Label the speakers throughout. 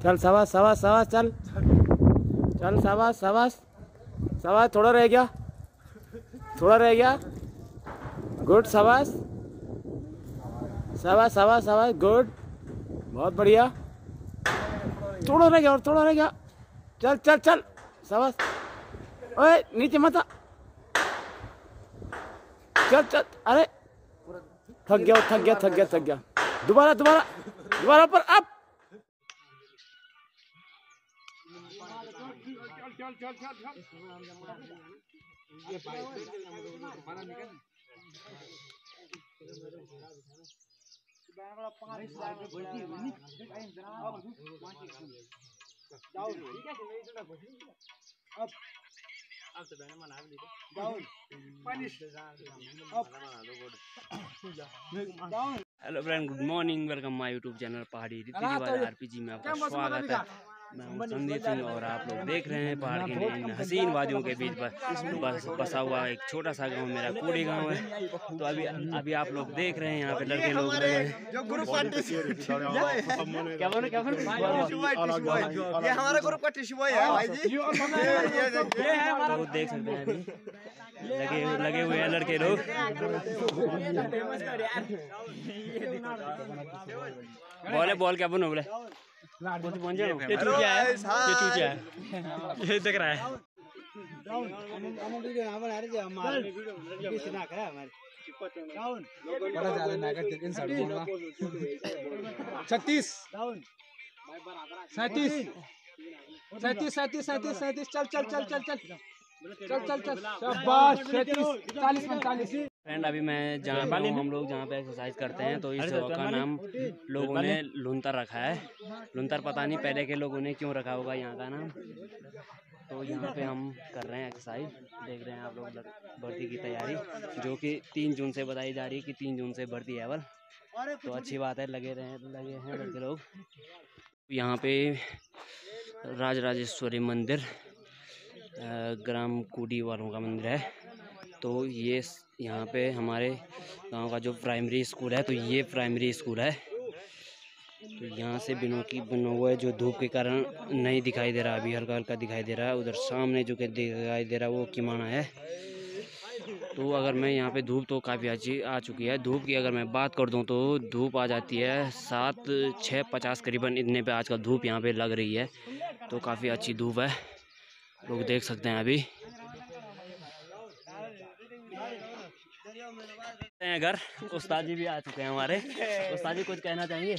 Speaker 1: चल शाबाश शाबाश शाबाश चल चल शाबाश शाबाश शाबाश थोड़ा रह गया गुड शाबाश शाबाश शाबाश शाबाश गुड बहुत बढ़िया थोड़ा रह गया चल चल चल शाबाश ओए नीचे मत आ चल चल अरे थक गया दोबारा पर अप hello friend, good morning, welcome my YouTube channel पहाड़ी रीति रिवाज आरपीजी में आपका स्वागत है। मैं हूं संदीप सिंह और आप लोग देख रहे हैं पहाड़ के इन हसीन वादियों के बीच बसा हुआ एक छोटा सा गांव मेरा कोडी गांव है। तो अभी आप लोग देख रहे हैं यहाँ पे लड़के लोग लगे हैं।
Speaker 2: ये हमारा ग्रुप का टिश्यू है भाई जी।
Speaker 1: तो देख सकते हैं अभी लगे हुए हैं लड़के लोग। बॉल क्या बनो बोले ये देख रहा है।
Speaker 2: 36 चल शाबाश 40 45।
Speaker 1: फ्रेंड अभी मैं हम लोग जहाँ पे एक्सरसाइज करते हैं तो इस जगह का नाम लोगों ने लुंतर रखा है। लुंतर पता नहीं पहले के लोगों ने क्यों रखा होगा यहाँ का नाम। तो यहाँ पे हम कर रहे हैं एक्सरसाइज, देख रहे हैं आप लोग भर्ती की तैयारी जो कि 3 जून से बताई जा रही है कि 3 जून से भर्ती है। तो अच्छी बात है, लगे हैं लड़के लोग। यहाँ पे राजराजेश्वरी मंदिर ग्राम कोडी वालों का मंदिर है। तो ये यहाँ पे हमारे गांव का जो प्राइमरी स्कूल है, तो ये प्राइमरी स्कूल है। तो यहाँ से बना हुआ है जो धूप के कारण नहीं दिखाई दे रहा, अभी हल्का हल्का दिखाई दे रहा है। उधर सामने जो कि दिखाई दे रहा है वो किमाना है। तो अगर मैं यहाँ पे धूप तो काफ़ी अच्छी आ चुकी है। धूप की अगर मैं बात कर दूँ तो धूप आ जाती है 7:50 करीबन, इतने पे आजकल धूप यहाँ पे लग रही है। तो काफ़ी अच्छी धूप है, लोग देख सकते हैं। अभी घर उस्ताद जी भी आ चुके हैं हमारे। उस्ताद जी कुछ कहना चाहेंगे?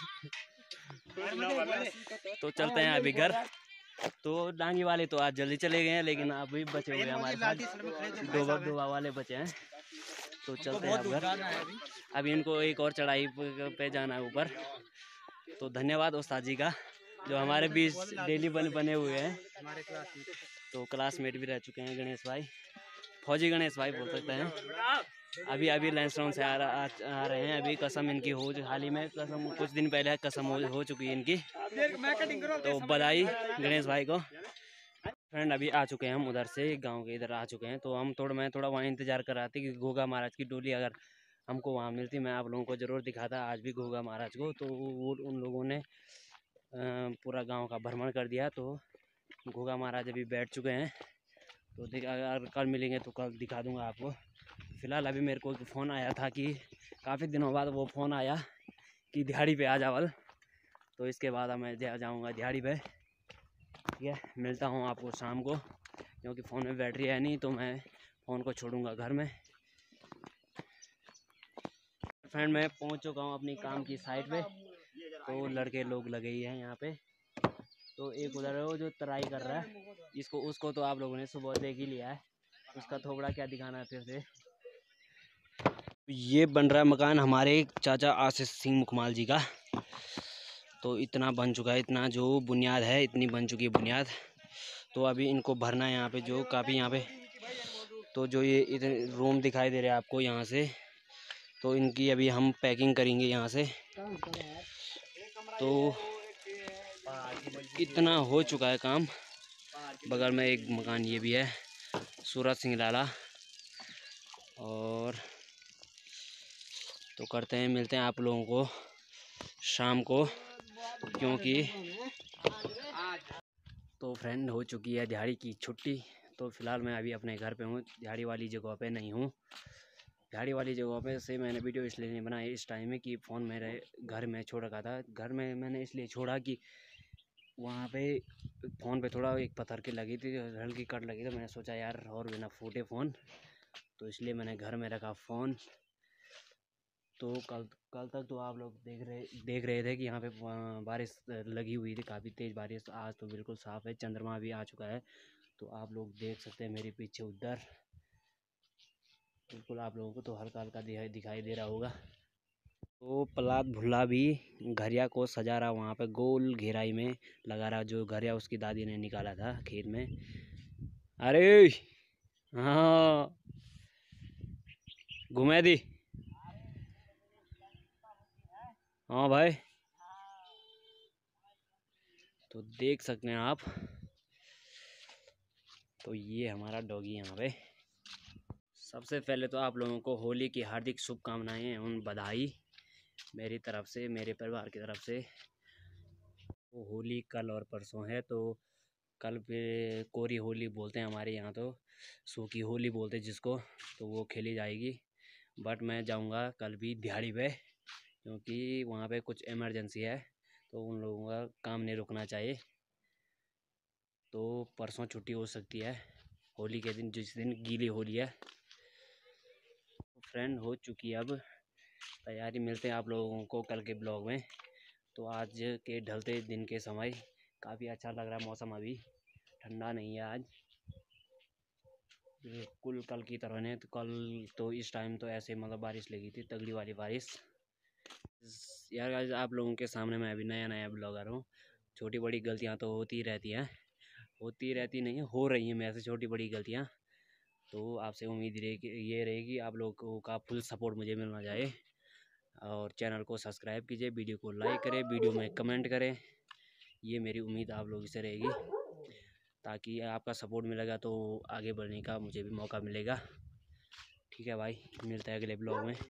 Speaker 1: तो चलते हैं अभी घर। तो डांगी वाले तो आज जल्दी चले गए हैं, लेकिन अभी बचे हुए हमारे साथ डोबा वाले बचे हैं। तो चलते हैं घर। अभी इनको एक और चढ़ाई पे जाना है ऊपर। तो धन्यवाद उस्ताद जी का जो हमारे बीच डेली बने हुए हैं। तो क्लासमेट भी रह चुके हैं गणेश भाई, फौजी गणेश भाई बोल सकते हैं। अभी लैंडस्टाउन से आ रहे हैं। अभी कसम इनकी हाल ही में कसम कुछ दिन पहले कसम हो चुकी है इनकी। तो बधाई गणेश भाई को। फ्रेंड अभी आ चुके हैं हम उधर से, गांव के इधर आ चुके हैं। तो मैं थोड़ा वहाँ इंतज़ार कर रहा था कि घोगा महाराज की डोली अगर हमको वहाँ मिलती मैं आप लोगों को ज़रूर दिखाता आज भी घोगा महाराज को। तो वो उन लोगों ने पूरा गाँव का भ्रमण कर दिया। तो घोगा महाराज अभी बैठ चुके हैं। तो अगर कल मिलेंगे तो कल दिखा दूंगा आपको। फ़िलहाल अभी मेरे को फ़ोन आया था कि काफ़ी दिनों बाद वो फ़ोन आया कि दिहाड़ी पे आ जावल। तो इसके बाद मैं जाऊंगा दिहाड़ी पे। ठीक है, मिलता हूँ आपको शाम को, क्योंकि फ़ोन में बैटरी है नहीं तो मैं फ़ोन को छोड़ूंगा घर में। फ्रेंड मैं पहुँच चुका हूँ अपनी काम की साइट पे। तो लड़के लोग लगे ही हैं यहाँ पे। तो एक उधर है वो जो तराई कर रहा है, उसको तो आप लोगों ने सुबह देख ही लिया है। उसका थोबड़ा क्या दिखाना है फिर से। ये बन रहा है मकान हमारे चाचा आशीष सिंह मुखमाल जी का। तो इतना बन चुका है, इतना जो बुनियाद है इतनी बन चुकी है बुनियाद। तो अभी इनको भरना है यहाँ पे, जो काफ़ी यहाँ पे तो जो ये इतने रूम दिखाई दे रहे हैं आपको यहाँ से, तो इनकी अभी हम पैकिंग करेंगे यहाँ से। तो इतना हो चुका है काम। बगल में एक मकान ये भी है, सूरज सिंह लाला। और तो करते हैं, मिलते हैं आप लोगों को शाम को, क्योंकि तो फ्रेंड हो चुकी है दिहाड़ी की छुट्टी। तो फ़िलहाल मैं अभी अपने घर पे हूँ, दिहाड़ी वाली जगह पे नहीं हूँ। दिहाड़ी वाली जगह पे से मैंने वीडियो इसलिए नहीं बनाई इस टाइम में कि फ़ोन मेरे घर में छोड़ रखा था। घर में मैंने इसलिए छोड़ा कि वहाँ पे फ़ोन पे थोड़ा एक पत्थर की लगी थी, हल्की कट लगी, तो मैंने सोचा यार और बिना फूटे फ़ोन, तो इसलिए मैंने घर में रखा फ़ोन। तो कल तक तो आप लोग देख रहे थे कि यहाँ पे बारिश लगी हुई थी, काफ़ी तेज़ बारिश। आज तो बिल्कुल साफ़ है, चंद्रमा भी आ चुका है, तो आप लोग देख सकते हैं मेरे पीछे उधर, बिल्कुल आप लोगों को तो हल्का हल्का दिखाई दे रहा होगा। तो प्रहलाद भुल्ला भी घरिया को सजा रहा, वहाँ पे गोल घेराई में लगा रहा, जो घरिया उसकी दादी ने निकाला था खेत में। अरे हाँ घुमा दी। हाँ भाई, तो देख सकते हैं आप। तो ये हमारा डॉगी यहाँ पे। सबसे पहले तो आप लोगों को होली की हार्दिक शुभकामनाएं एवं बधाई मेरी तरफ से, मेरे परिवार की तरफ से। तो होली कल और परसों है, तो कल पे कोरी होली बोलते हैं हमारे यहाँ, तो सूखी होली बोलते हैं जिसको, तो वो खेली जाएगी। बट मैं जाऊँगा कल भी दिहाड़ी पे, क्योंकि वहाँ पे कुछ इमरजेंसी है, तो उन लोगों का काम नहीं रुकना चाहिए। तो परसों छुट्टी हो सकती है होली के दिन, जिस दिन गीली होली है। तो फ्रेंड हो चुकी है अब तैयारी, मिलते हैं आप लोगों को कल के ब्लॉग में। तो आज के ढलते दिन के समय काफ़ी अच्छा लग रहा है मौसम, अभी ठंडा नहीं है आज बिल्कुल कल की तरह ने। तो कल तो इस टाइम तो ऐसे मतलब बारिश लगी थी, तगड़ी वाली बारिश। यार आज आप लोगों के सामने मैं अभी नया ब्लॉगर हूँ, छोटी बड़ी गलतियाँ तो होती रहती हैं, होती रहती नहीं हो रही हैं मेरे से छोटी बड़ी गलतियाँ। तो आपसे उम्मीद ये रहेगी आप लोगों का फुल सपोर्ट मुझे मिलना चाहिए, और चैनल को सब्सक्राइब कीजिए, वीडियो को लाइक करें, वीडियो में कमेंट करें। ये मेरी उम्मीद आप लोगों से रहेगी, ताकि आपका सपोर्ट मिलेगा तो आगे बढ़ने का मुझे भी मौका मिलेगा। ठीक है भाई, मिलता है अगले ब्लॉग में।